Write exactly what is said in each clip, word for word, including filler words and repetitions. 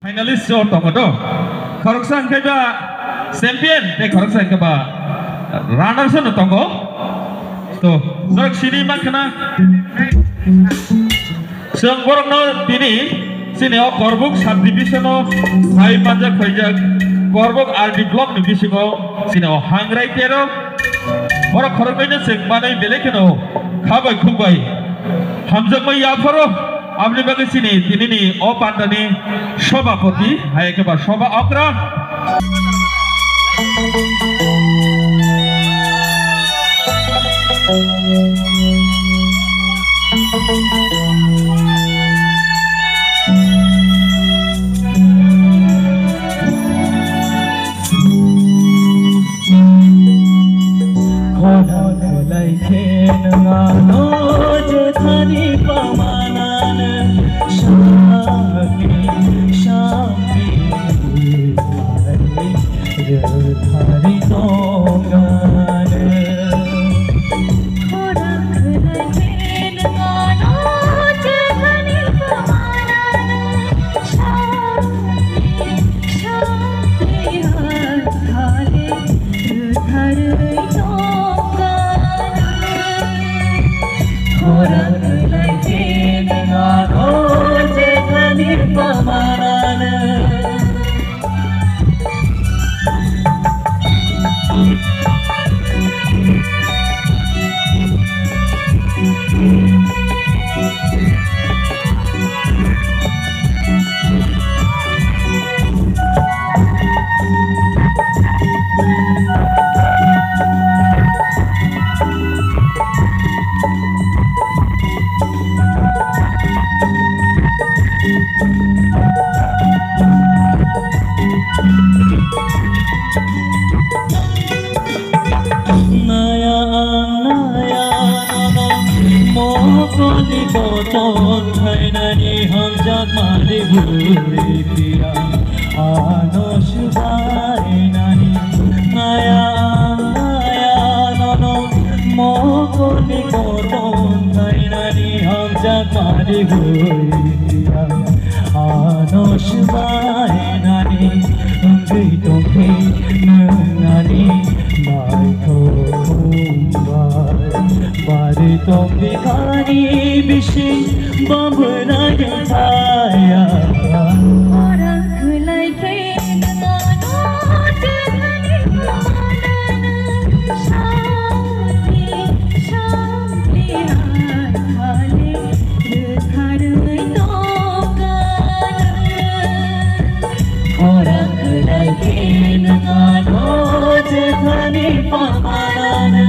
Finalist so tongo to khoroksan kaiba champion te khoroksan kaiba runner so tongo to dorok sini makhana song borok no tini sini o korbuk sub division o hai panja khoijak korbuk R D block ni bisingo sini o hangrai tero borok khorokbaina sing manai belekeno khabai khumbai hamjak mai yafaro আপনি বাকি চিনি তিনি নি ও পান্ডানি সভাপতি high একেবারে সভা অগ্রা খোদা লাইখে নানো যে থানি পামানা Shanti, Shanti, Radhari Tongane. Khorak lagen gano jethani pamana. Shanti, Shanti, Radhari, Radhari Tongane. Khorak lagen gano Pamana Koton thainani hamjak mari bhuli pira ano shubainani maya maya nono mokoni koton thainani hamjak mari bhuli pira ano shubainani ungui tongke nangani mai thombar bari tong bikani bishi bambuna jaya khorak laike nano jethani pamana shanti shanti hale radhari tongane khorak laike nano jethani pamana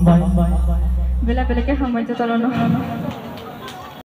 हामबाय बेला बेलाके हामबाय तलनो